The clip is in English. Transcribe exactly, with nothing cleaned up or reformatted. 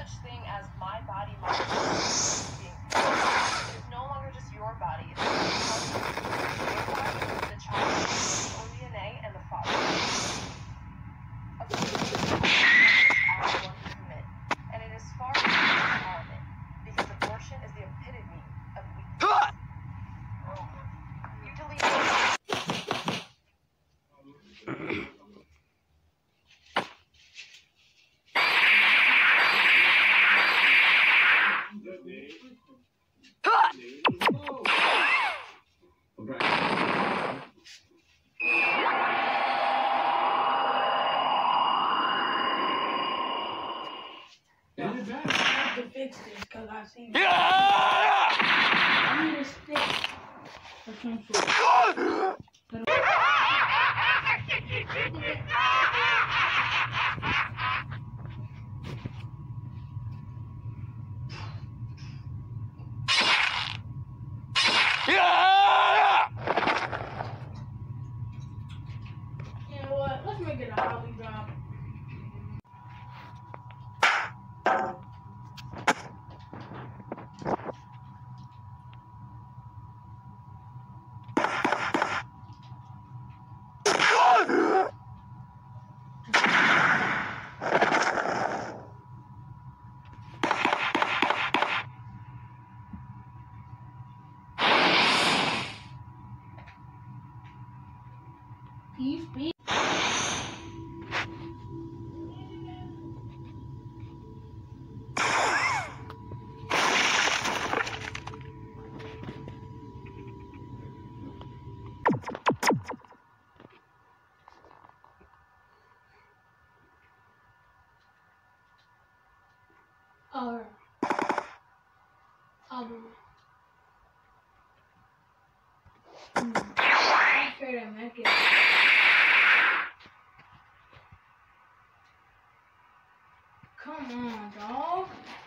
such thing as my body, my being. It is no longer just your body. It's your body, the child's own D N A, and the father. Of course, as one to commit, and it is far from empowerment, because abortion is the epitome of weakness. You delete to fix this because I see it. I need a stick or some sort. You know what? Let's make it a holly drop. Can you speak? Or um, I'm scared to make it. Come on, dog.